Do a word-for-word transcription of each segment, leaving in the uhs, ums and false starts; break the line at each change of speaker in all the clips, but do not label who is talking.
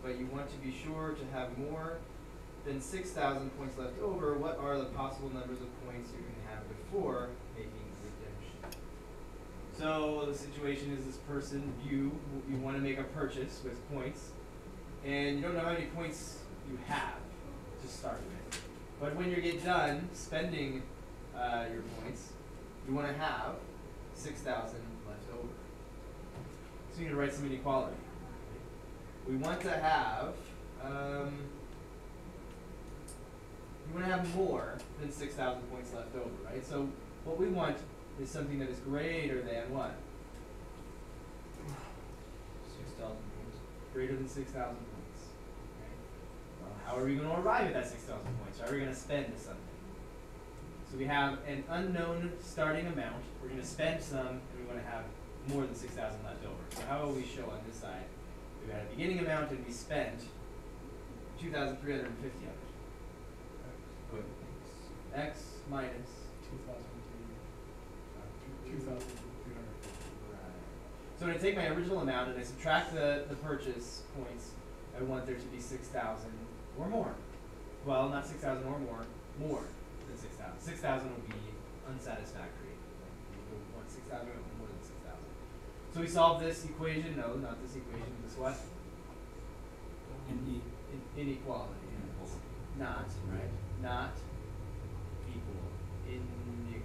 but you want to be sure to have more than six thousand points left over. What are the possible numbers of points you can have before making redemption? So the situation is this person, you, you want to make a purchase with points, and you don't know how many points you have to start with. But when you get done spending uh, your points, you want to have six thousand left over. So you need to write some inequality. We want to have, um, you want to have more than six thousand points left over, right? So what we want is something that is greater than what?
six thousand points.
Greater than six thousand points. Right? Well, how are we going to arrive at that six thousand points? How are we going to spend something? So we have an unknown starting amount. We're going to spend some, and we want to have more than six thousand left over. So how will we show on this side? We had a beginning amount, and we spent two thousand three hundred fifty of it.
Good.
X minus
two thousand three hundred fifty.
Right. So when I take my original amount and I subtract the, the purchase points, I want there to be six thousand or more. Well, not six thousand or more, more than six thousand. six thousand would be unsatisfactory. We want six thousand or more than six thousand. So we solve this equation. No, not this equation. This what?
In
In, inequality.
Inequality.
Not, right? Not equal. Inequality.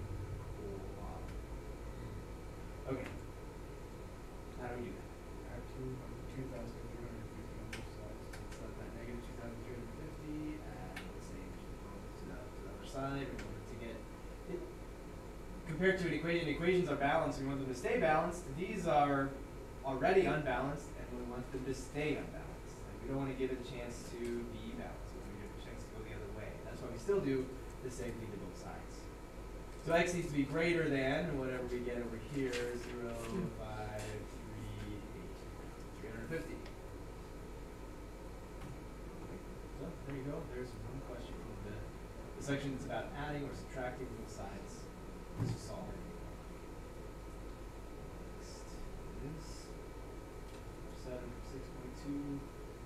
Okay. How do we do that?
Add two two thousand three hundred fifty on both sides.
Let's let that negative two thousand three hundred fifty and the same to the, to the other side. We want it to get it. Compared to an equation, equations are balanced. We want them to stay balanced. These are already unbalanced, and we want them to stay unbalanced. Like, we don't want to give it a chance to be balanced. We want to give it a chance to go the other way. That's why we still do the same thing to both sides. So x needs to be greater than whatever we get over here, zero, five, three, eight, three hundred fifty. So there you go. There's one question from the, the section that's about adding or subtracting both sides. Let's just solve it. Next is seven for six point two.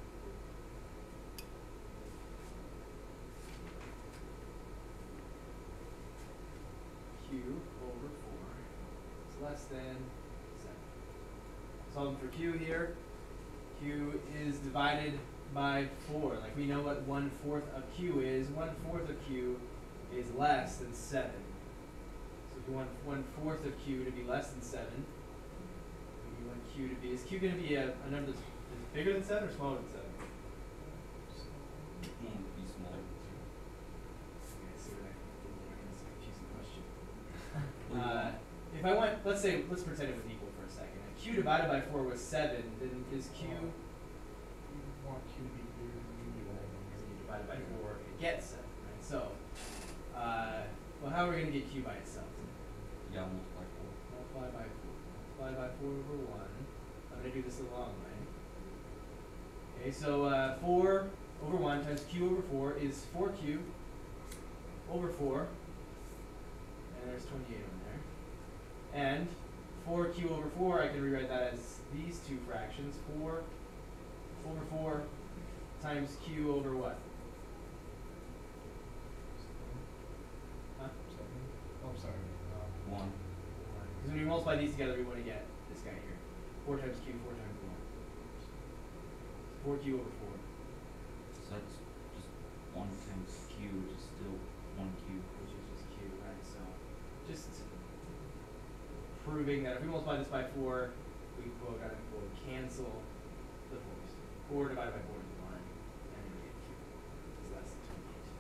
Q over four is less than seven. Solving for Q here. Q is divided by four. Like we know what one fourth of Q is. One fourth of Q is less than seven. So if we want one fourth of Q to be less than seven, we want Q to be, is Q going to be a, a number that's bigger than seven or smaller than seven?
One would be smaller.
Okay, so I didn't learn this confusing question. Uh, if I want, let's say, let's pretend it was equal for a second. If Q divided by four was seven, then is Q,
You want Q to be bigger than you do.
Q divided by four, it gets seven, right? So, uh, well, how are we going to get Q by itself?
Yeah, multiply four.
Multiply by four. Multiply by four over one. I'm going to do this the long way. Okay, so uh, four over one times Q over four is four Q over four. And there's twenty-eight over there. And four Q over four, I can rewrite that as these two fractions. four over four times Q over what? Huh?
Seven. Oh, sorry. Uh,
One.
Because when we multiply these together, we want to get this guy here. four times Q, four times one. four Q over four.
So that's just one times Q, which is still one Q.
Which is just Q, right? So just proving that if we multiply this by four, we quote unquote cancel the fours. four divided by four is one, and then we get Q. It's less than twenty-eight.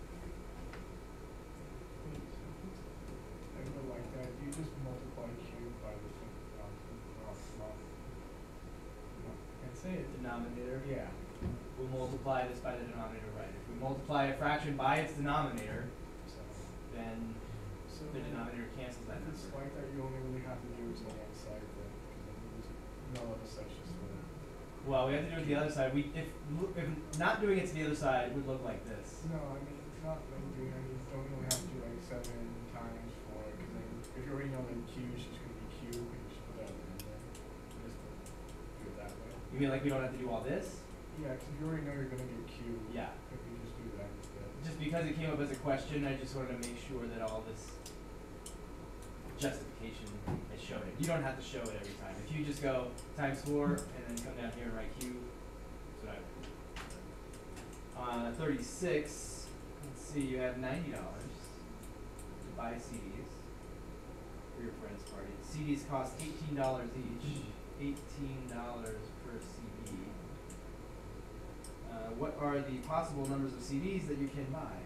I go like that. You just multiply Q by the um, uh, uh, I can say it.
Denominator.
Yeah.
We'll multiply this by the denominator, right? If we multiply a fraction by its denominator,
So,
then
so
the denominator cancels that
if it's
number.
like that, you only really have to do it to one side then, because then there's no other sections for it.
Well, we have to do it to the other side. We if if not doing it to the other side would look like this.
No, I mean, it's not like doing any, you don't really have to do like seven times four, because then if you already know that Q is just going to be Q, you can just put that in there. You just do it that way.
You mean like we don't have to do all this?
Yeah, 'cause you already know you're gonna get Q.
Yeah.
If you just do that instead.
Just because it came up as a question, I just wanted to make sure that all this justification is shown it. You don't have to show it every time. If you just go times four and then come down here and write Q, that's what I would do. Uh, thirty-six, let's see, you have ninety dollars to buy C Ds for your friend's party. C Ds cost eighteen dollars each, eighteen dollars per C D. Uh, what are the possible numbers of C Ds that you can buy?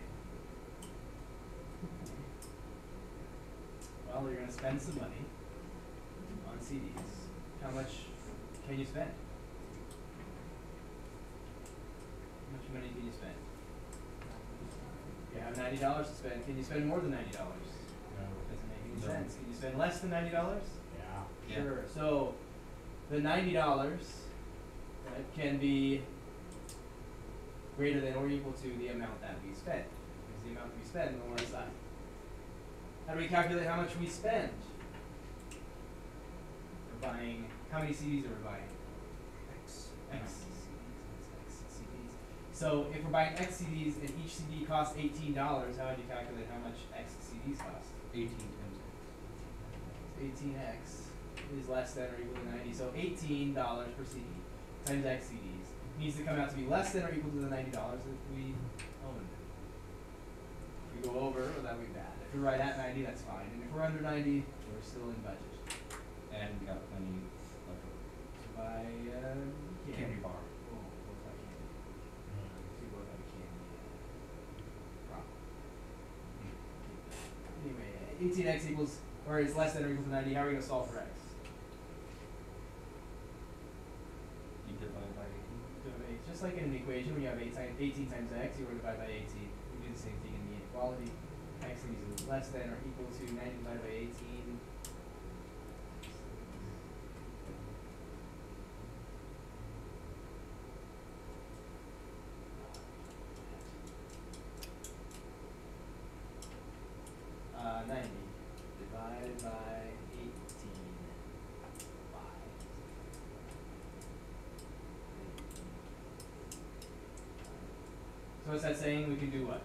Well, you're gonna spend some money on C Ds. How much can you spend? How much money can you spend? You have ninety dollars to spend. Can you spend more than ninety dollars?
No.
Doesn't make any
No.
sense. Can you spend less than ninety dollars?
Yeah.
Yeah.
Sure. So the ninety dollars, right, can be greater than or equal to the amount that we spend. Because the amount that we spend on the left side. How do we calculate how much we spend? We're buying, how many C Ds are we buying?
X.
X C Ds, X C Ds. So if we're buying X C Ds and each C D costs eighteen dollars, how would you calculate how much X C Ds cost?
Eighteen times
eighteen X is less than or equal to ninety, so eighteen dollars per C D times X C Ds needs to come out to be less than or equal to the ninety dollars that we own. If we go over, well, that would be bad. If we're right at ninety, that's fine, and if we're under ninety, we're still in budget.
And we got plenty left over.
To buy uh, candy.
Candy bar.
Oh, both have candy. We both have a candy. Uh, prop. Anyway, eighteen X equals, or is less than or equal to ninety. How are we gonna solve for X?
You divide by eighteen.
Divide- Just like in an equation, when you have eight times, eighteen times X, you would divide by eighteen. We do the same thing in the inequality. X is less than or equal to ninety divided by eighteen. Uh, ninety divided by eighteen. Five. So what's that saying? We can do what?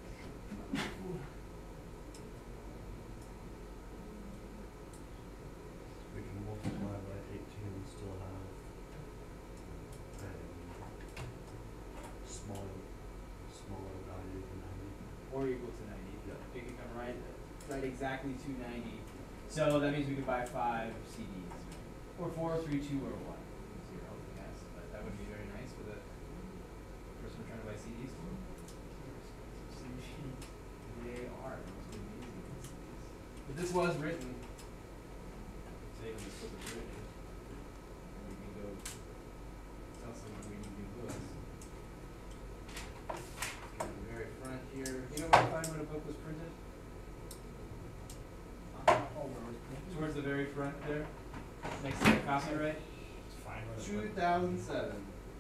We can multiply by eighteen and still have a smaller, smaller value than ninety.
Or equal to ninety.
Yeah.
It can come right, right exactly to ninety. So that means we could buy five C Ds. Or four, three, two, or one. Zero, yes. But that would be very nice for the person we're trying to buy C Ds for. C Ds. They are. Those are amazing C Ds. But this was written. Say when this was written. And we can go tell someone we need new books. Go to the very front here. You know where to find when a book was printed?
Oh, where was it?
Towards the very front there, next to the copyright.
It's fine with it.
Two thousand seven.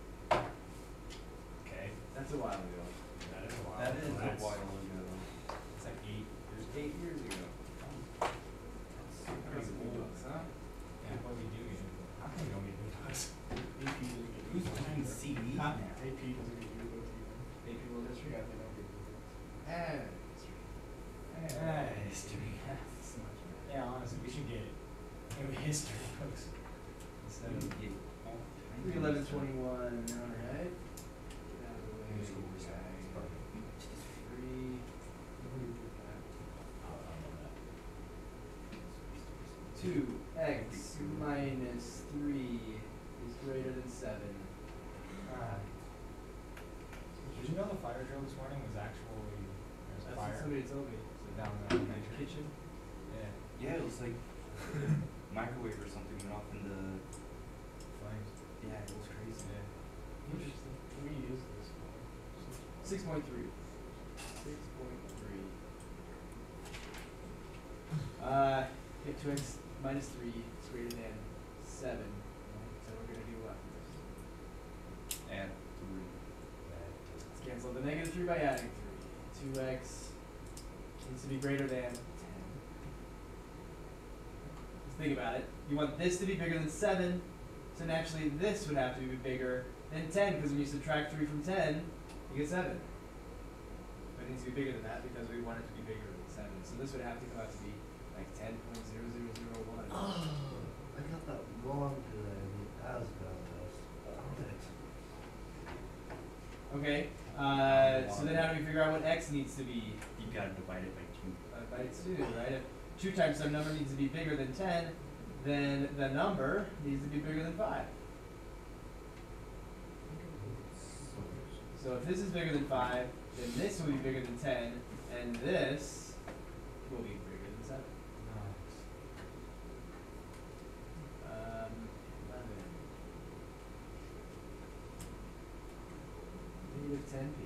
Okay.
That's a while ago.
That is a while.
That is a
That's-
while ago.
It's like eight years.
Eight years ago.
That's
That's
pretty
some
cool.
books, huh?
Yeah, what we do get into. How come we don't get into this? A P doesn't get
Who's
into
buying
it.
C Ds
Huh?
now?
A P doesn't get into it either.
A P World History.
Yeah, they don't get into it.
And history.
Ah, history. Yeah, honestly, we should get maybe history books instead of.
Get all
Three
kinds of
eleven
stuff.
twenty one. All right. Get out of the way,
Here's what we're
guy.
saying.
Three. Two x minus three is greater than seven.
Ah. Did you know the fire drill this morning was actually there's
That's
a
what
fire
somebody told me.
down there in
In
the
the kitchen.
Yeah,
Yeah, it was like microwave or something went off in the.
flames.
Yeah, it was crazy.
Yeah.
Interesting.
We use this.
Six point three. Six point three. Uh, get two x minus three is greater than seven. So we're gonna do what?
Add three.
Let's cancel the negative three by adding three. Two x needs to be greater than ten. Let's think about it. You want this to be bigger than seven, so naturally this would have to be bigger then ten, because when you subtract three from ten, you get seven. But it needs to be bigger than that because we want it to be bigger than seven. So this would have to come out to be like ten point zero zero zero one.
Oh, I got that wrong today, the ASVAB test. Darn it.
Okay, uh, so then how do we figure out what x needs to be?
You gotta divide it by two.
Uh, by two, right? If two times some number needs to be bigger than ten, then the number needs to be bigger than five. So if this is bigger than five, then this will be bigger than ten, and this will be bigger than seven. Um, eleven. Negative ten p.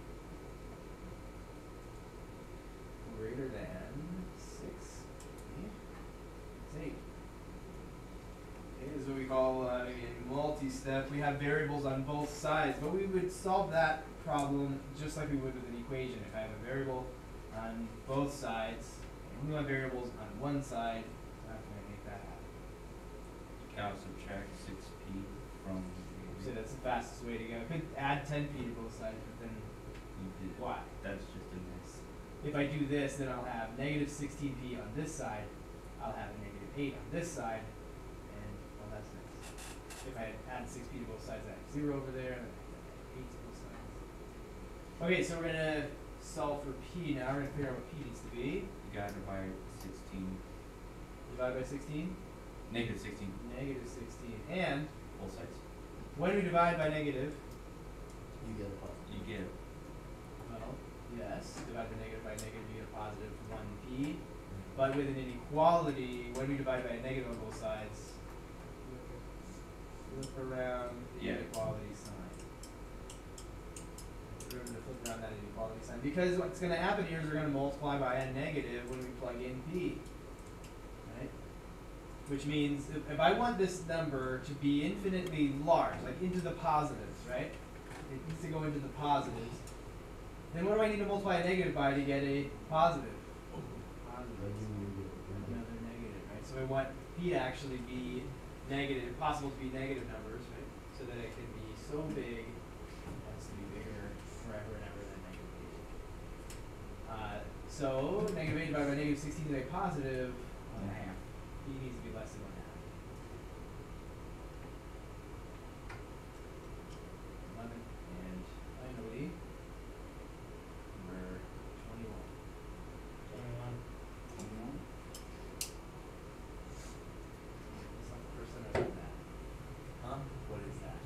Greater than six p. It's eight. Okay, this is what we call uh, maybe a multi-step. We have variables on both sides, but we would solve that problem just like we would with an equation. If I have a variable on both sides, and we want variables on one side, how can I make that happen?
Gotta subtract six p from.
So that's the fastest way to go. I could add ten p to both sides, but then
You did.
why?
That's just a mess.
If I do this, then I'll have negative sixteen p on this side, I'll have a negative eight on this side, and, well, that's nice. If I add six p to both sides, I have zero over there, and I have eight to both sides. Okay, so we're gonna solve for p now. We're gonna figure out what p needs to be.
You gotta divide sixteen.
Divide by sixteen,
Negative sixteen.
negative sixteen. And
Both sides.
when we divide by negative,
You get a positive.
You get
well, yes, divide by negative by negative, you get a positive one p. But with an inequality, when we divide by a negative on both sides, flip around the
Yeah.
inequality sign. Remember to flip around that inequality sign. Because what's going to happen here is we're going to multiply by a negative when we plug in p. Right? Which means if, if I want this number to be infinitely large, like into the positives, right? It needs to go into the positives. Then what do I need to multiply a negative by to get a positive? Positive.
Then you get
Another negative, right? So I want p to actually be negative, possible to be negative numbers, right? So that it can be so big, it has to be bigger forever and ever than negative eight. Uh, so negative eight divided by negative sixteen is a positive
one and a half.
p needs to be less than one half. Eleven, and finally, number twenty-one.
Twenty-one.
Twenty-one.
It's not the first time I've done that.
Huh?
What is that?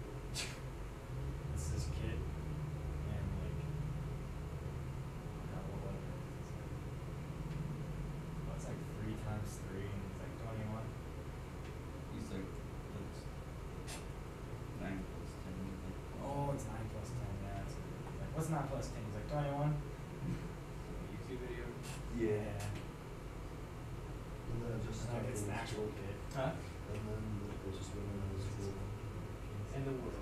It's this kid, and like, God, what was it? It's like, well, it's like three times three, and it's like twenty-one.
He's like, that's nine plus ten. Like,
Oh, it's nine plus ten. Yeah, it's it's like, what's nine plus ten? He's like twenty-one.
YouTube video.
Yeah.
And then it just
And like,
stuck
it's
in
an
the
actual
school.
kid.
Huh?
And then it just went in the school.
And the world.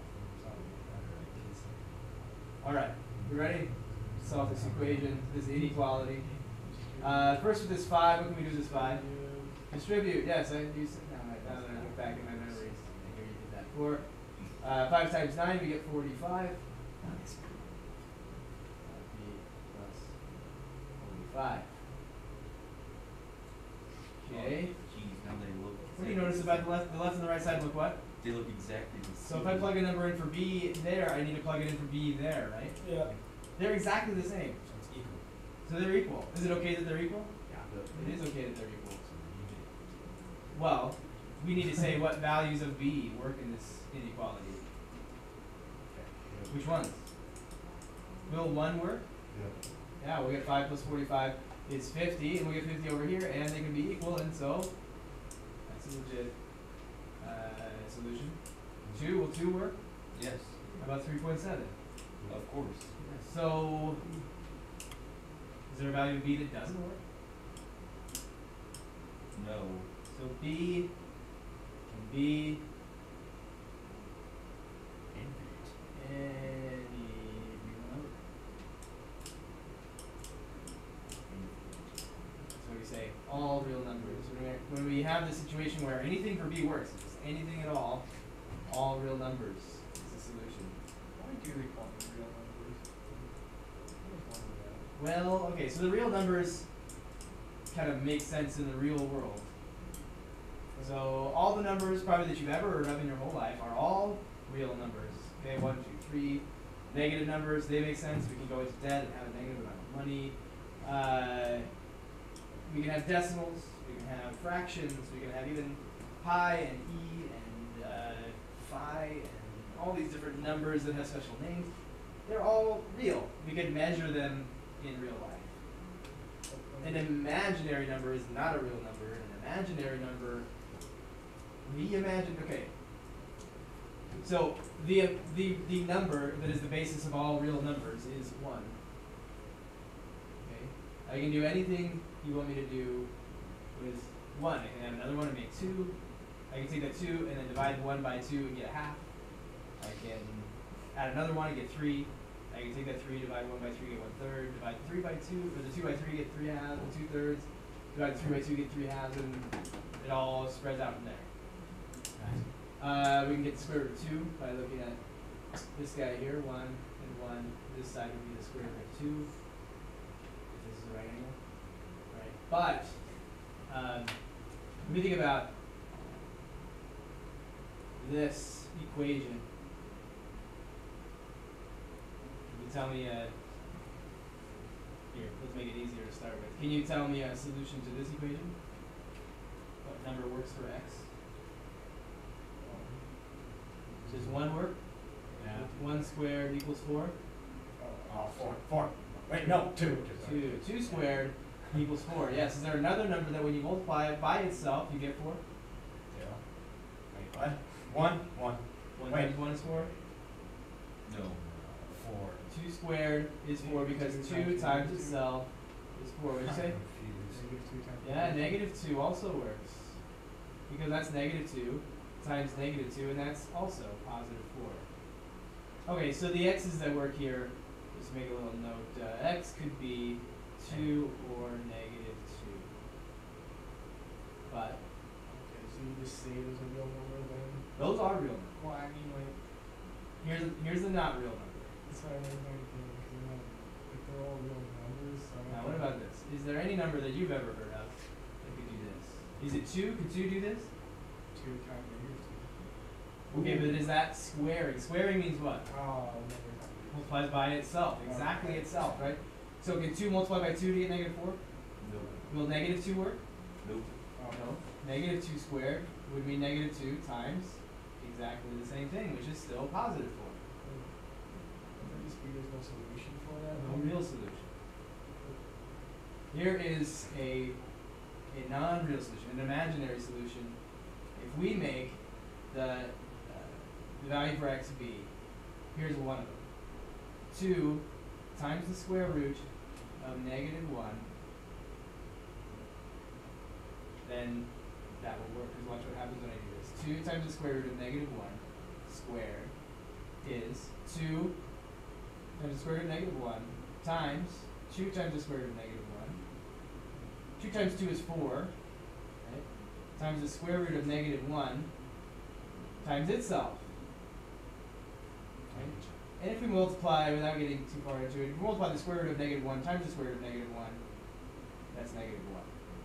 All
All right, you ready? Solve this equation, this inequality. Uh, first with this five, what can we do with this five? Distribute, yes, I used it. Now, I- now that I look back in my memories, I hear you did that before. Uh, five times nine, we get forty-five. Nice. P plus forty-five. Okay.
Geez, now they look.
What do you notice about the left? The left and the right side look what?
They look exactly the
So
same.
if I plug a number in for b there, I need to plug it in for b there, right?
Yeah.
They're exactly the same.
So it's equal.
So they're equal. Is it okay that they're equal?
Yeah.
It is okay that they're equal. Well, we need to say what values of b work in this inequality. Which ones? Will one work?
Yeah.
Yeah, we'll get five plus forty-five is fifty, and we'll get fifty over here, and they can be equal, and so that's a legit uh, solution. Two, will two work?
Yes,
How about three point seven?
of course.
So, is there a value of b that doesn't work?
No.
So b can be any real number. That's what we say, all real numbers. When we, when we have the situation where anything for b works, if it's anything at all, all real numbers solution.
Why do they call them real numbers? I was wondering that.
Well, okay, so the real numbers kind of make sense in the real world. So all the numbers probably that you've ever heard of in your whole life are all real numbers. Okay, one, two, three. Negative numbers, they make sense. We can go into debt and have a negative amount of money. Uh, we can have decimals, we can have fractions, we can have even pi and e and uh, phi and all these different numbers that have special names. They're all real. We can measure them in real life. An imaginary number is not a real number. An imaginary number, we imagine, okay. So the, the, the number that is the basis of all real numbers is one. Okay? I can do anything you want me to do with one. I can have another one and make two. I can take that two and then divide one by two and get a half. I can add another one and get three. I can take that three, divide one by three, get one third, divide three by two, or the two by three, get three halves and two thirds, divide the three by two, get three halves, and it all spreads out from there. Uh, we can get the square root of two by looking at this guy here, one and one. This side would be the square root of two, if this is the right angle, right? But um, when we think about this equation, can you tell me a, here, let's make it easier to start with. Can you tell me a solution to this equation? What number works for x? Does one work?
Yeah.
One squared equals four?
Oh, four, four. Wait, no, two.
Two. Two squared equals four. Yes. Is there another number that when you multiply it by itself, you get four?
Zero. Wait, what? One, one.
One
Wait.
times one is four?
No.
Four.
Two squared is four because two times itself is four. What did you say?
Confused.
Negative two times.
Yeah, negative two also works. Because that's negative two times negative two, and that's also positive four. Okay, so the x's that work here, just make a little note, uh, x could be two or negative two. But
Okay, so you just say there's a real number then?
those are real numbers.
Well, I mean, like,
Here's a, here's the not real number.
that's why I made my thing, because you know, if they're all real numbers, so. I
Now,
don't
what
think-
about this? Is there any number that you've ever heard of that could do this? Is it two? Could two do this?
Two times negative two.
Okay, but is that squaring? Squaring means what?
Oh, never times.
Multiplies by itself, exactly itself, right? So can two multiply by two to get negative four?
No.
Will negative two work?
Nope.
Oh,
No. Negative two squared would mean negative two times exactly the same thing, which is still positive four.
Would that just be there's no solution for that?
No real solution. Here is a a non-real solution, an imaginary solution. If we make the uh, the value for x be, here's one of them. Two times the square root of negative one, then that will work. Because watch what happens when I do this. Two times the square root of negative one squared is two times the square root of negative one times two times the square root of negative one. Two times two is four, right? Times the square root of negative one times itself. Right? And if we multiply, without getting too far into it, if we multiply the square root of negative one times the square root of negative one, that's negative one.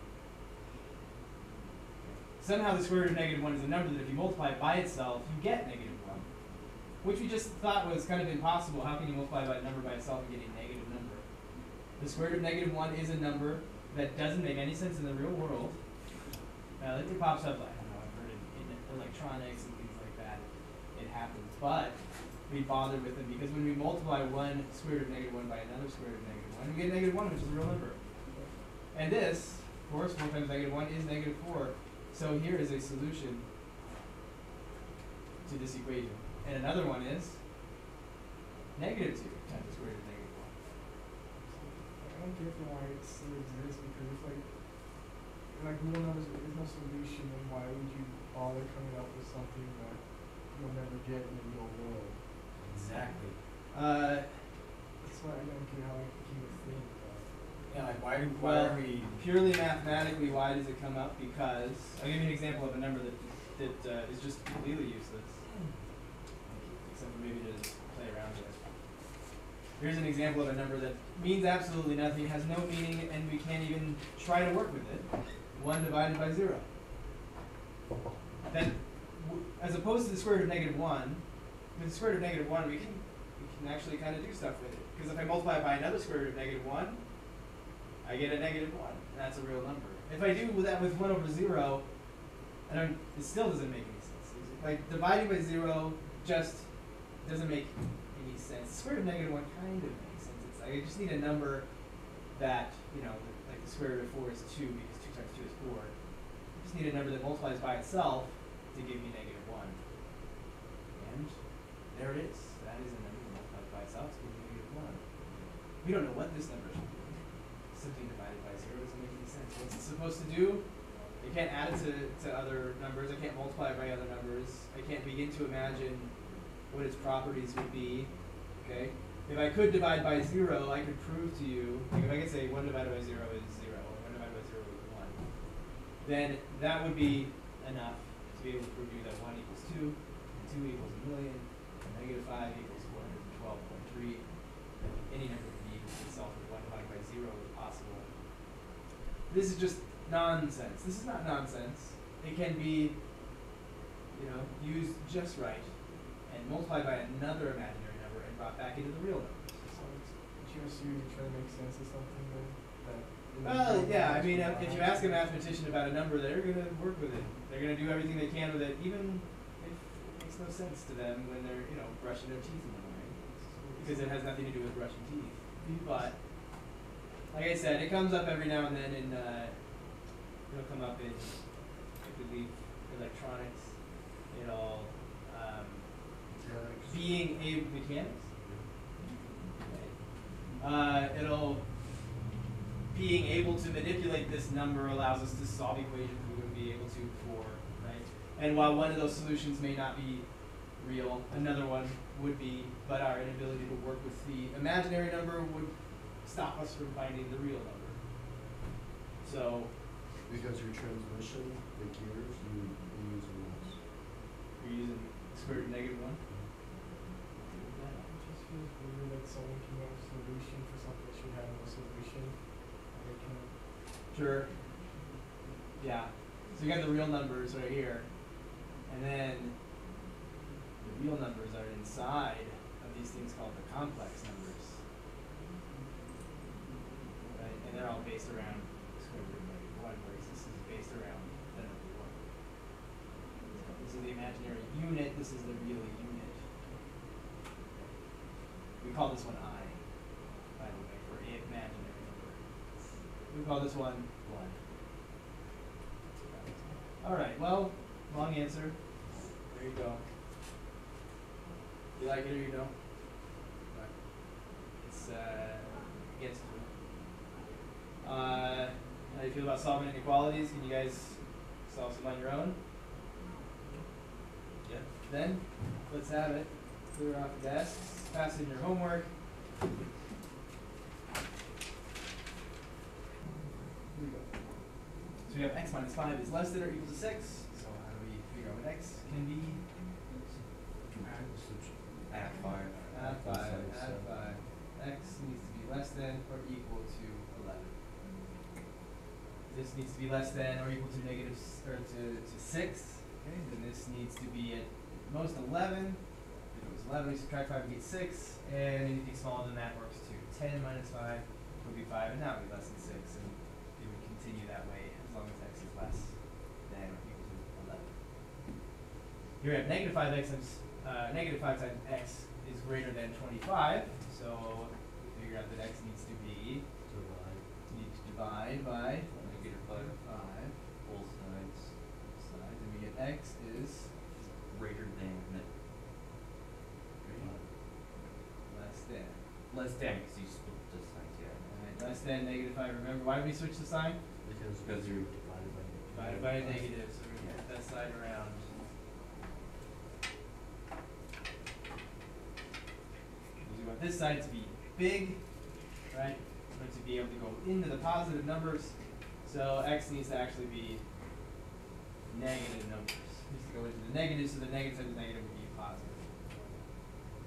Somehow the square root of negative one is a number that if you multiply it by itself, you get negative one. Which we just thought was kind of impossible. How can you multiply by a number by itself and get a negative number? The square root of negative one is a number that doesn't make any sense in the real world. Now, it pops up, like, I don't know, I've heard in, in electronics and things like that, it happens. But we bother with it because when we multiply one square root of negative one by another square root of negative one, we get negative one, which is a real number. And this, of course, four times negative one is negative four. So here is a solution to this equation. And another one is negative two times the square root of negative one.
I don't get why it still exists, because it's like, like real numbers, there is no solution, and why would you bother coming up with something that you'll never get in the real world?
Exactly.
Uh,
That's why I don't get how it became a thing, but.
Yeah, like why do, why
well,
are we?
purely mathematically, why does it come up? Because I'll give you an example of a number that that uh, is just completely useless. Except for or maybe to play around with. Here's an example of a number that means absolutely nothing, has no meaning, and we can't even try to work with it. one divided by zero. Then, w as opposed to the square root of negative one, with the square root of negative one, we can, we can actually kind of do stuff with it. Because if I multiply it by another square root of negative one, I get a negative one. That's a real number. If I do that with one over zero, I don't, it still doesn't make any sense. Like, dividing by zero just doesn't make any sense. The square root of negative one kind of makes sense. It's like I just need a number that, you know, like the square root of four is two because two times two is four. I just need a number that multiplies by itself to give me negative one. And there it is. That is a number that multiplies by itself to give me negative one. We don't know what this number should do. Simply divided by zero doesn't make any sense. What's it supposed to do? I can't add it to, to other numbers. I can't multiply it by other numbers. I can't begin to imagine what its properties would be. Okay? If I could divide by zero, I could prove to you, like if I could say one divided by zero is zero, or one divided by zero is one, then that would be enough to be able to prove to you that one equals two, and two equals a million, and negative five equals four hundred twelve point three. Any number can be equal to itself if one divided by zero is possible. This is just nonsense. This is not nonsense. It can be, you know, used just right and multiplied by another imaginary number and brought back into the real number.
So it's, it's your series trying to make sense of something then, that.
Well, yeah, I mean, uh, if you ask a mathematician about a number, they're going to work with it. They're going to do everything they can with it, even if it makes no sense to them when they're, you know, brushing their teeth in the morning. Because it has nothing to do with brushing teeth. But, like I said, it comes up every now and then in, uh, it'll come up in, I believe, electronics. It'll, um,
Mechanics.
being a mechanics. Uh, it'll being able to manipulate this number allows us to solve equations we wouldn't be able to before, right? And while one of those solutions may not be real, another one would be, but our inability to work with the imaginary number would stop us from finding the real number. So,
Because your transmission, the gears, you, you use rules.
you're using square root of negative one?
It just feels weird that someone can have a solution for something that should have no solution. And they can,
Sure. Yeah. So you got the real numbers right here. And then the real numbers are inside of these things called the complex numbers. Right? And they're all based around square root of negative one, whereas this is based around the number one. So this is the imaginary unit, this is the real unit. We call this one I, by the way, for a imaginary number. We call this one one. All right, well, long answer. There you go. You like it or you don't? But it's, uh, gets to it. Uh, how do you feel about solving inequalities? Can you guys solve some on your own?
Yeah.
Then, let's have it. Clear off the desks, pass in your homework. Here we go. So we have x minus five is less than or equal to six. So how do we figure out what x can be?
Add five.
Add five,
Plus
add
seven.
five. X needs to be less than or equal to eleven. This needs to be less than or equal to negative, s- or to, to six. Okay, then this needs to be at most eleven. If it was eleven, we subtract five, we get six. And anything smaller than that works too. ten minus five would be five, and that would be less than six. And it would continue that way as long as x is less than or equal to eleven. Here we have negative five x times, uh, negative five times x is greater than twenty-five. So we figure out that x needs to be,
Divide.
need to divide by
Negative five.
five
Both sides.
sides, and we get x is
Greater than.
less than.
Less than, because you split the sides, yeah.
Alright, less than negative five. Remember, why did we switch the sign?
Because.
Because you're
divided by.
Divided by a negative, so we're gonna flip that side around. Because we want this side to be big, right? We want it to be able to go into the positive numbers. So x needs to actually be negative numbers. It needs to go into the negative, so the negative times negative would be a positive.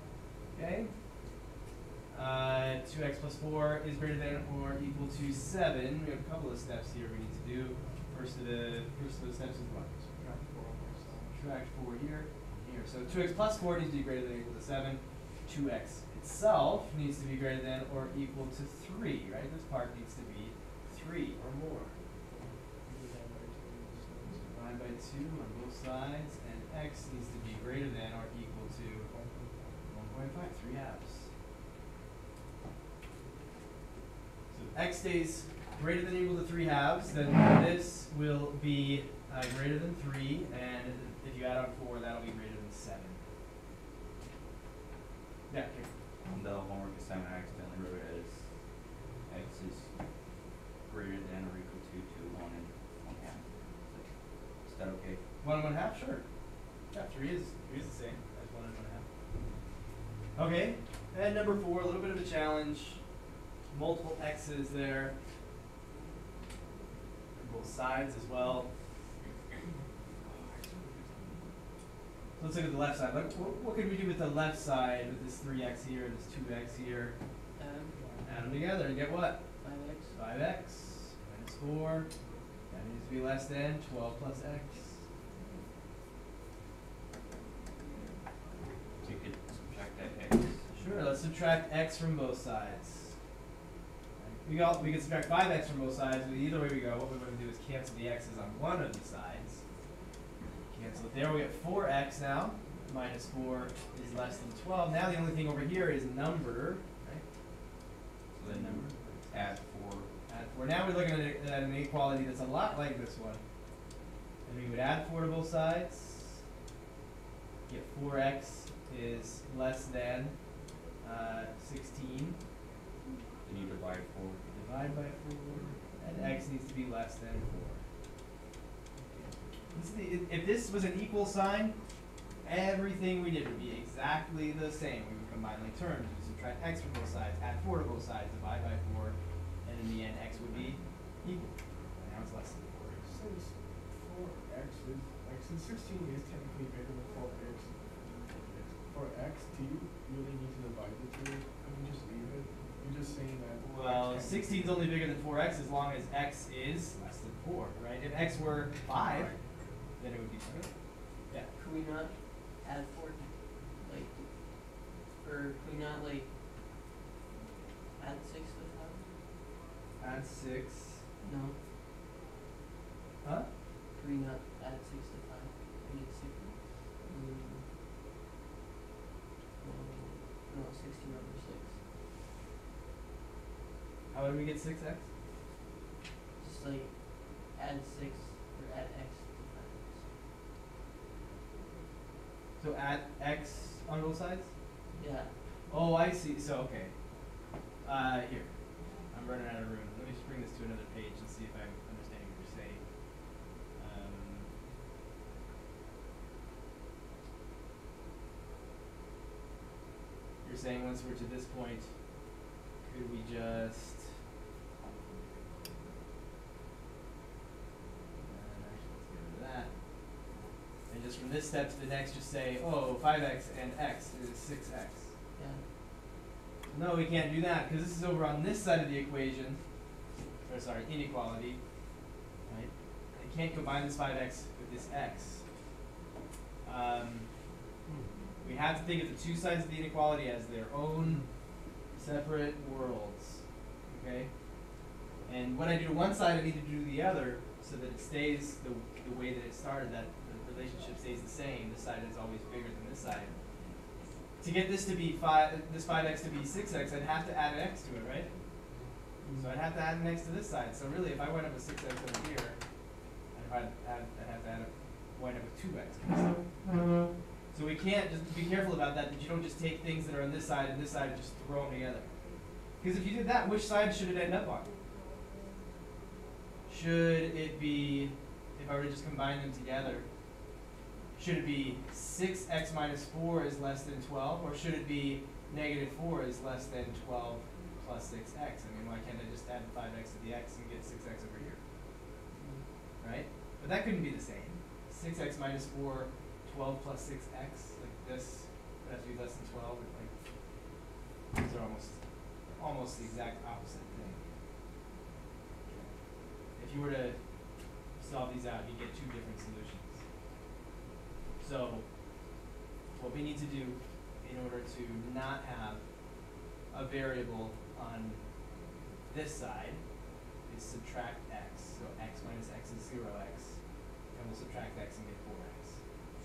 Okay. Uh, two x plus four is greater than or equal to seven. We have a couple of steps here we need to do. First of the first of the steps is what?
Subtract four on both sides.
Subtract four here, here. So two x plus four needs to be greater than or equal to seven. two x itself needs to be greater than or equal to three, right? This part needs to be three or more. Divide by two on both sides, and x needs to be greater than or equal to one point five, three halves. So if x stays greater than or equal to three halves, then this will be uh, greater than three, and if you add on four, that'll be greater than seven. Yeah, okay.
On the homework assignment, I accidentally wrote it as x is greater than or equal to to one and one half. Is that okay?
One and one half, sure. Yeah, three is three is the same as one and one half. Okay, and number four, a little bit of a challenge. Multiple x's there. On both sides as well. So let's look at the left side. Look, what, what could we do with the left side with this three x here, this two x here?
Add
Add them together and get what?
five x.
five x minus four. That needs to be less than twelve plus x.
So you could subtract that x.
Sure, let's subtract x from both sides. We got we can subtract five x from both sides, but either way we go, what we're going to do is cancel the x's on one of the sides. Cancel it there. We get four x now. Minus four is less than twelve. Now the only thing over here is number, right?
So then number add four.
Add four. Now we're looking at, a, at an inequality that's a lot like this one. And we would add four to both sides. Get four x is less than uh, sixteen.
Then you divide four.
Divide by four. And x needs to be less than four. This is the, if this was an equal sign, everything we did would be exactly the same. We would combine like terms. We subtract x from both sides, add four to both sides, divide by four, and in the end x would be equal. Now it's less than four.
Since four x is, like, since sixteen is technically bigger than four x, for x, do you really need to divide the two? I mean, just leave it? You're just saying that.
Well,
x can-
sixteen is only bigger than four x as long as x is less than four, right? If x were five, then it would be three. Yeah.
Could we not add four, like, or could we not, like, add six to five?
Add six.
No.
Huh?
Could we not add six to five? I get six. Mm. No, no, sixteen over six.
How would we get six x?
Just like add six or add x to five x.
So add x on both sides?
Yeah.
Oh, I see. So, okay. Uh, here. I'm running out of room. Let me just bring this to another page and see if I'm understanding what you're saying. Um, you're saying once we're to this point, could we just... Uh, actually, let's get rid of that. And just from this step to the next, just say, oh, five x and x is six x.
Yeah.
No, we can't do that because this is over on this side of the equation, or sorry, inequality, right? I can't combine this five x with this x. Um, we have to think of the two sides of the inequality as their own separate worlds, okay? And when I do one side, I need to do the other so that it stays the, the way that it started, that the relationship stays the same. This side is always bigger than this side. To get this to be five, this five x to be six x, I'd have to add an x to it, right? So I'd have to add an x to this side. So really, if I went up with six x over here, I'd, add, I'd have to add a, wind up with two x. to this side. So we can't, just be careful about that, that you don't just take things that are on this side and this side and just throw them together. Because if you did that, which side should it end up on? Should it be, if I were to just combine them together, should it be six x minus four is less than twelve, or should it be negative four is less than twelve plus six x? I mean, why can't I just add five x to the x and get six x over here? Right? But that couldn't be the same. six x minus four, twelve plus six x, like this, would have to be less than twelve. Like, are almost almost the exact opposite thing. If you were to solve these out, you get two different solutions. So what we need to do in order to not have a variable on this side is subtract x. So x minus x is zero x, and we'll subtract x and get four x.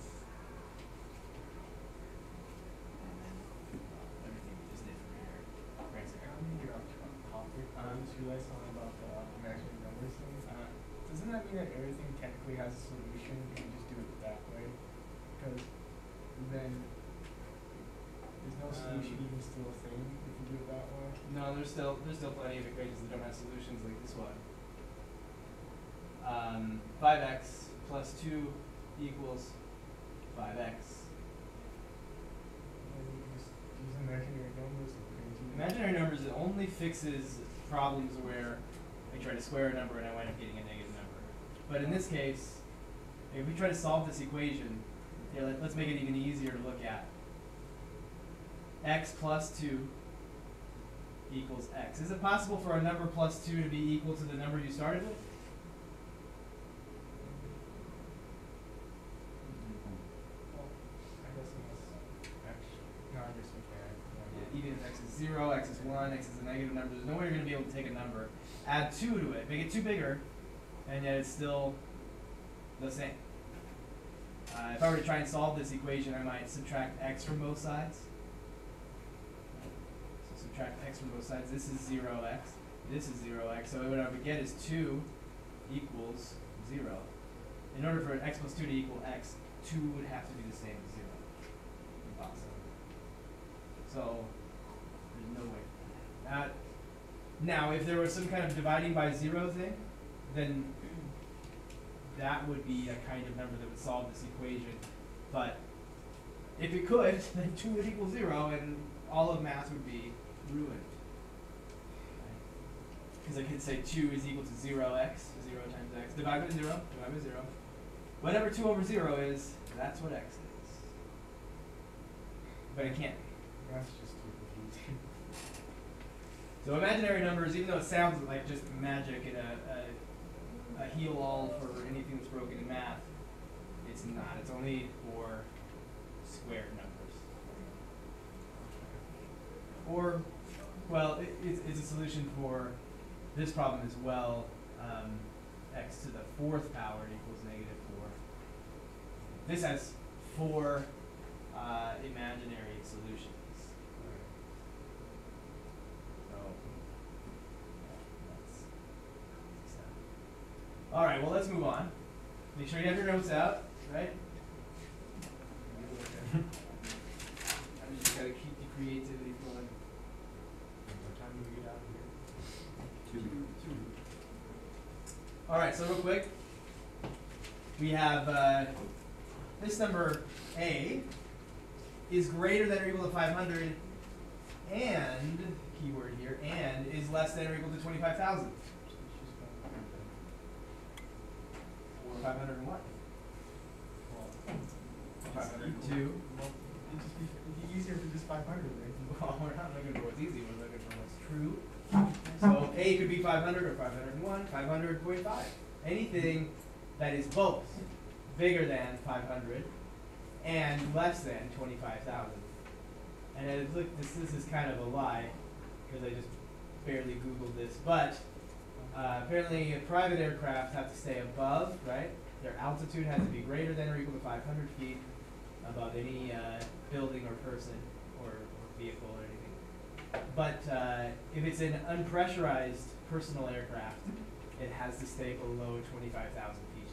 And then uh, everything we just did from here. Right, so
I mean, you're off topic. I
Uh-huh.
just realized something about the imaginary numbers thing.
uh,
Doesn't that mean that everything technically has a solution if you just do it that way? Because then is no solution
Um,
even still a thing if you do it that way?
no, there's still there's still plenty of equations that don't have solutions like this one. Um, five x plus two equals five x.
And you can just use imaginary numbers and crazy.
Imaginary numbers, it only fixes problems where I try to square a number and I wind up getting a negative number. But in this case, if we try to solve this equation, here, let, let's make it even easier to look at. X plus two equals x. Is it possible for a number plus two to be equal to the number you started with?
Well, I guess unless actually, no, I guess we can.
Yeah, even if x is zero, x is one, x is a negative number, there's no way you're going to be able to take a number, add two to it, make it two bigger, and yet it's still the same. Uh, if I were to try and solve this equation, I might subtract x from both sides. So subtract x from both sides. This is zero x. This is zero x. So what I would get is two equals zero. In order for x plus two to equal x, two would have to be the same as zero. Impossible. So there's no way. Uh, now, if there was some kind of dividing by zero thing, then that would be a kind of number that would solve this equation. But if it could, then two would equal zero, and all of math would be ruined. Because I could say two is equal to zero x, zero times x. Divide by zero, divide by zero. Whatever two over zero is, that's what x is. But it can't be.
That's just too confusing.
So imaginary numbers, even though it sounds like just magic and a, a a heal-all for anything that's broken in math, it's not. It's only for squared numbers. Or, well, it, it's, it's a solution for this problem as well. Um, x to the fourth power equals negative four. This has four uh, imaginary solutions. So, yeah, that's all right, well, let's move on. Make sure you have your notes out, right? I just gotta keep the creativity flowing.
What time do we get out of here?
Two.
Two. All right, so real quick, we have uh, this number A is greater than or equal to five hundred, and, keyword here, and is less than or equal to twenty-five thousand. Or five hundred and what? five hundred and two.
Well, it'd just be, it'd be easier if it's just five hundred, right?
Well, we're not looking for what's easy, we're looking for what's true. So A could be five hundred or five hundred and one, five hundred point five. Anything that is both bigger than five hundred and less than twenty-five thousand. And it, look, this, this is kind of a lie, because I just barely Googled this, but uh, apparently uh, private aircraft have to stay above, right? Their altitude has to be greater than or equal to five hundred feet above any uh, building or person or, or vehicle or anything. But uh, if it's an unpressurized personal aircraft, it has to stay below twenty-five thousand feet.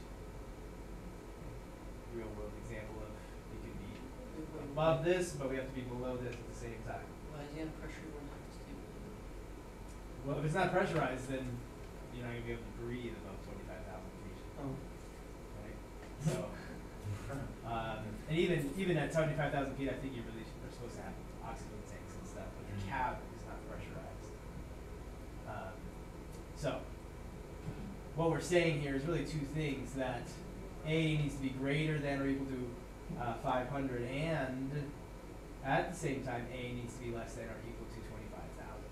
Real world example of it could be above this, but we have to be below this at the same time.
Why is the unpressured one have to stay below?
Well, if it's not pressurized, then you're not gonna be able to breathe above twenty-five thousand feet,
Oh.
right? So, um, and even even at seventy-five thousand feet, I think you really are supposed to have oxygen tanks and stuff, but your cabin is not pressurized. Um, so, what we're saying here is really two things: that A needs to be greater than or equal to uh, five hundred, and At the same time, A needs to be less than or equal to twenty-five thousand.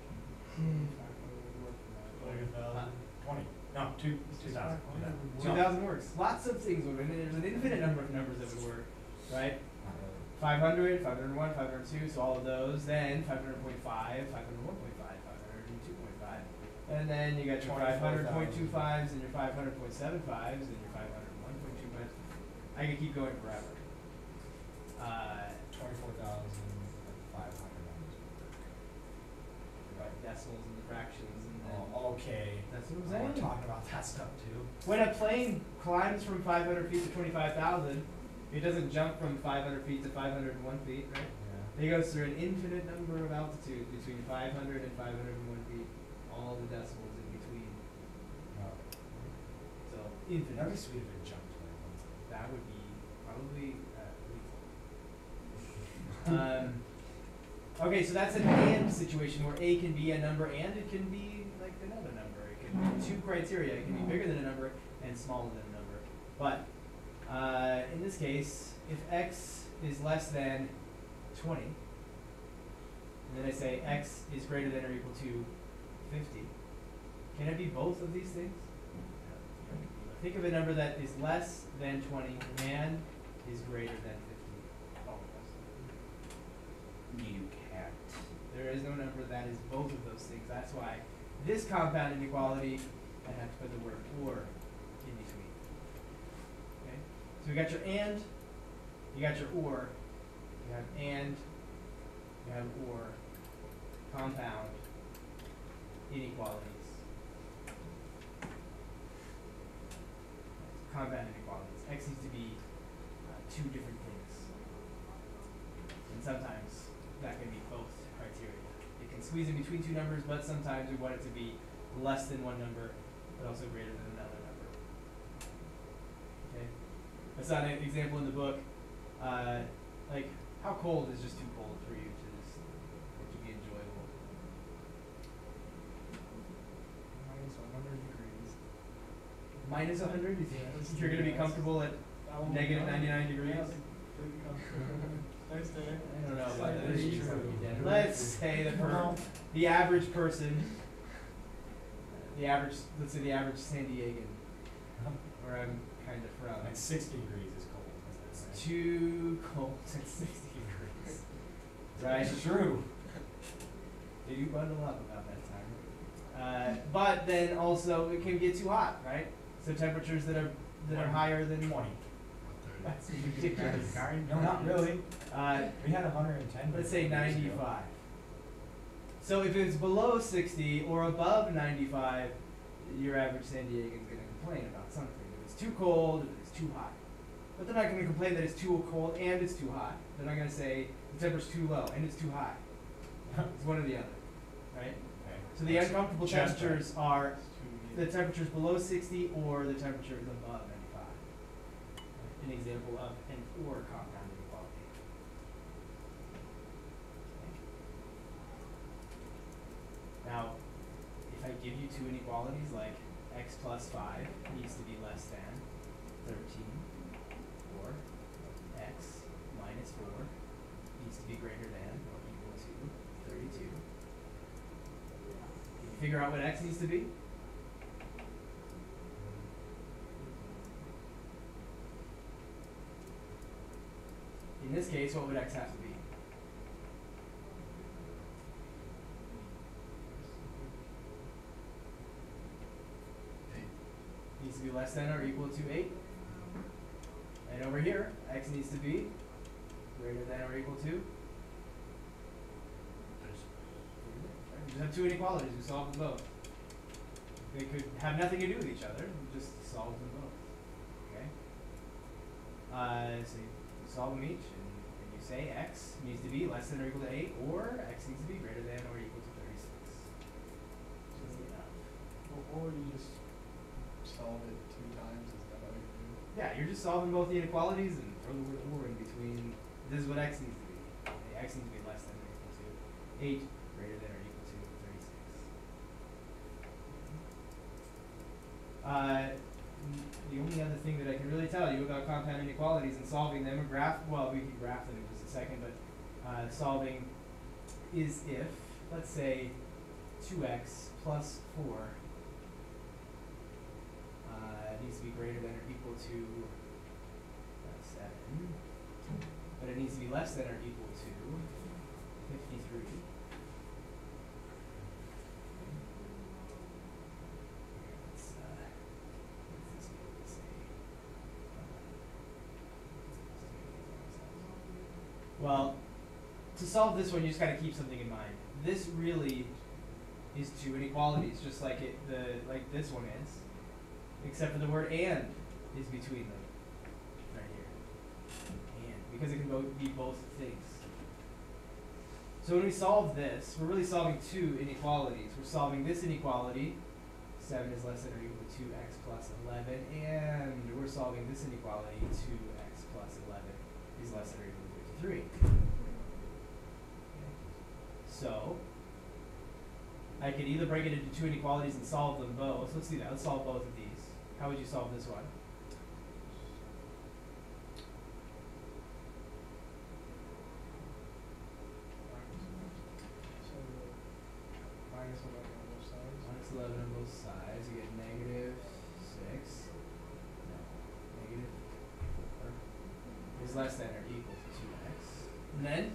Like a thousand, twenty, no, two, two thousand, two thousand.
Two thousand works. Lots of things would, and there's an infinite number of numbers that would work, right? five hundred, five hundred one, five hundred two, so all of those. Then five hundred point five, five hundred one point five, five hundred two point five. And then you got your five hundred point two fives and your five hundred point seven fives and your five hundred one point two fives. I could keep going forever. Uh,
Twenty-four thousand five hundred numbers.
right, decimals and the fractions and then
Oh, okay.
that's what I'm
We're
saying.
talking about that stuff too.
When a plane climbs from five hundred feet to twenty-five thousand, it doesn't jump from five hundred feet to five hundred one feet, right?
Yeah.
It goes through an infinite number of altitudes between five hundred and five hundred one feet, all the decimals in between.
Oh.
So
That'd
infinite.
be sweet if it jumped like one.
That would be probably uh, lethal. um, okay, so that's an and situation where A can be a number and it can be like another number. It can be two criteria. It can be bigger than a number and smaller than a number. But uh, in this case, if x is less than twenty, and then I say x is greater than or equal to fifty, can it be both of these things? Think of a number that is less than twenty and is greater than fifty. Oh,
You can't.
there is no number that is both of those things. That's why this compound inequality, I have to put the word or in between. Okay? So we got your and, you got your or, you have and, you have or, compound inequalities. Compound inequalities. X needs to be uh, two different things. And sometimes that can be both criteria. It can squeeze in between two numbers, but sometimes we want it to be less than one number, but also greater than another number. Okay? I saw an example in the book, uh, like, how cold is just too cold for you to just, for it to be enjoyable?
Minus one hundred degrees.
Minus one hundred?
Yeah, this is
You're going to be
nice.
comfortable at
Oh my
negative
God.
ninety-nine degrees?
Yeah, pretty comfortable. Nice day.
I don't know
It's
about
like
that.
pretty true.
Let's say that for
Well,
the average person, the average, let's say the average San Diegan, where I'm kind of from,
Like sixty degrees is cold.
it's
That's
too cold at sixty degrees. Right?
It's true.
They do bundle up about that time. Uh, but then also it can get too hot, right? So temperatures that are that are higher than
Twenty.
That's ridiculous.
No, not really.
Uh,
We had a hundred and ten.
let's say ninety-five. So if it's below sixty or above ninety-five, your average San Diegan's going to complain about something. If it's too cold, if it's too hot. But they're not going to complain that it's too cold and it's too hot. They're not going to say the temperature's too low and it's too high. It's one or the other, right?
Okay.
So the uncomfortable
Just right.
temperatures are the temperatures below sixty or the temperatures above ninety-five. An example of an or compound inequality. Okay. Now, if I give you two inequalities like x plus five needs to be less than thirteen, or x minus four needs to be greater than or equal to thirty-two. Can you figure out what x needs to be? In this case, what would x have to be? Needs to be less than or equal to eight. And over here, x needs to be greater than or equal to. We just have two inequalities. We solve them both. They could have nothing to do with each other. We just solve them both. Okay. Uh, so you solve them each, and, and you say x needs to be less than or equal to eight, or x needs to be greater than or equal to thirty-six. Easy enough.
Or, or you just solve it two times, is that how you do it?
Yeah, you're just solving both the inequalities and throw the word or in between. This is what x needs to be. Okay, x needs to be less than or equal to eight, greater than or equal to thirty-six. Uh, the only other thing that I can really tell you about compound inequalities and solving them, or graph, well, we can graph them in just a second, but uh, solving is if, let's say, two x plus four uh, needs to be greater than or equal to uh, seven, but it needs to be less than or equal to fifty-three. Let's, uh, what's this going to say? Well, to solve this one, you just got to keep something in mind. This really is two inequalities, just like it the like this one is, except for the word and is between them, right here. And because it can both be both things. So when we solve this, we're really solving two inequalities. We're solving this inequality, seven is less than or equal to two x plus eleven, and we're solving this inequality, two x plus eleven is less than or equal to fifty-three. Okay. So I could either break it into two inequalities and solve them both. Let's do that. Let's solve both of these. How would you solve this one?
So minus eleven on both sides.
Minus eleven on both sides. You get negative six. No. Negative four is less than or equal to two x. And then?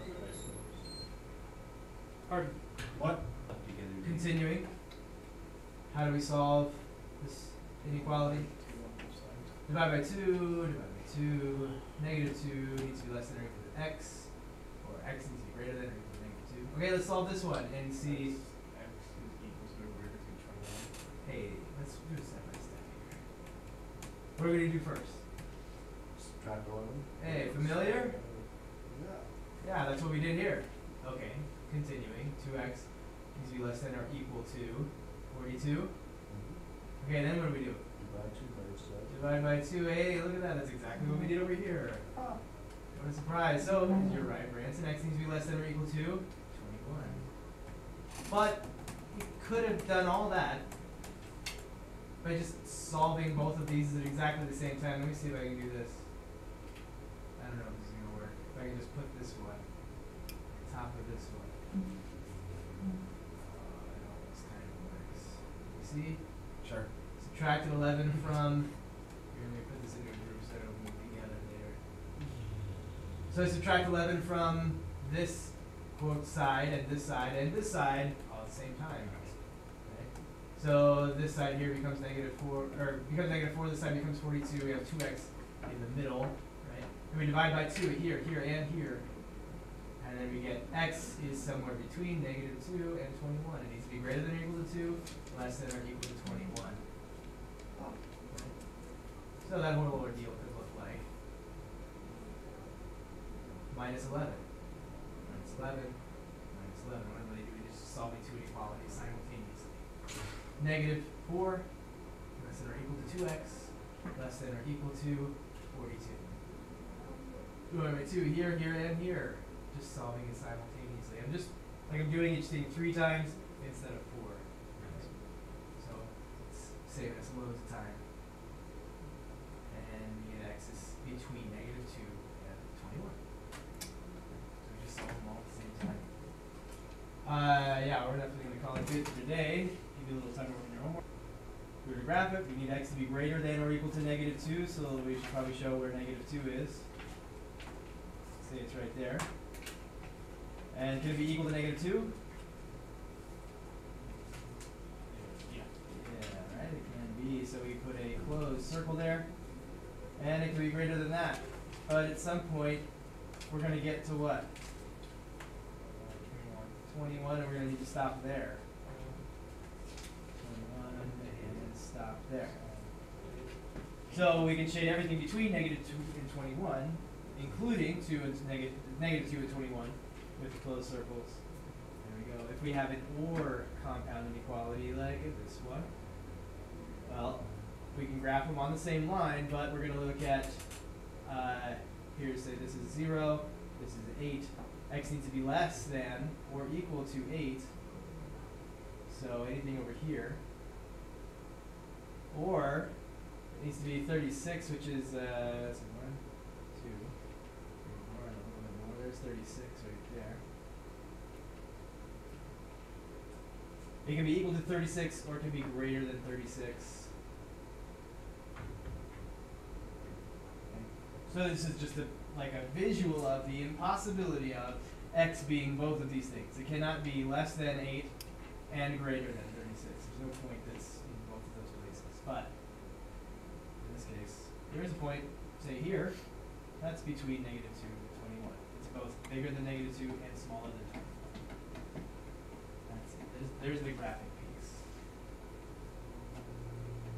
Pardon? What?
Together.
Continuing. How do we solve this inequality?
Two on both sides.
Divide by two, divide by two. Negative two needs to be less than or equal to x, or x needs to be greater than or equal to negative two. Okay, let's solve this one and see.
X is equals to or greater than twenty-one.
Hey, let's do it step by step here. What are we gonna do first?
Subtract eleven.
Hey, familiar?
Yeah.
Yeah, that's what we did here. Okay, continuing. two x needs to be less than or equal to forty-two.
Mhm.
Okay, then what do we do?
Divide two by seven.
Divide by two. Hey, look at that. That's exactly what we did over here.
Ah.
What a surprise. So, you're right, Branson. X needs to be less than or equal to twenty-one. But we could have done all that by just solving both of these at exactly the same time. Let me see if I can do this. I don't know if this is going to work. If I can just put this one on top of this one. Oh, it almost kind of works. You see?
Sure.
Subtracted eleven from, here, let me put this into a group so it'll move together later. So I subtract eleven from this quote side and this side and this side all at the same time. Okay? So this side here becomes negative four, or becomes negative four, this side becomes forty-two, we have two x in the middle, right? And we divide by two here, here, and here. And then we get x is somewhere between negative two and twenty-one. It needs to be greater than or equal to two, less than or equal to twenty-one. So that whole ordeal could look like minus eleven, minus eleven, minus eleven. What am I doing? Just solving two inequalities simultaneously. Negative four, less than or equal to two x, less than or equal to forty-two. Divided by two here, here, and here. Just solving it simultaneously. I'm just, like I'm doing each thing three times instead of four. So it's saving us loads of time. And we get x is between negative two and twenty-one. So we just solve them all at the same time. Uh, yeah, we're definitely going to call it good for today. Give you a little time over in your homework. We're going to graph it. We need x to be greater than or equal to negative two, so we should probably show where negative two is. Say it's right there. And can it be equal to negative two?
Yeah.
Yeah, right, it can be. So we put a closed circle there. And it can be greater than that. But at some point, we're going to get to what? twenty-one, and we're going to need to stop there. twenty-one, and then stop there. So we can shade everything between negative two and twenty-one, including two and negative, negative two and twenty-one, with the closed circles. There we go. If we have an or compound inequality like this one, well, we can graph them on the same line, but we're going to look at, uh, here, say this is zero, this is eight. X needs to be less than or equal to eight. So anything over here. Or it needs to be thirty-six, which is, uh, let's see, one, two, three, four, and a little bit more. There's thirty-six right there. It can be equal to thirty-six or it can be greater than thirty-six. Okay. So this is just a like a visual of the impossibility of x being both of these things. It cannot be less than eight and greater than thirty-six. There's no point that's in both of those places. But in this case, there is a point, say here, that's between negative two and twenty-one. It's both bigger than negative two and smaller than twenty-one. That's it. There's, there's the graphic.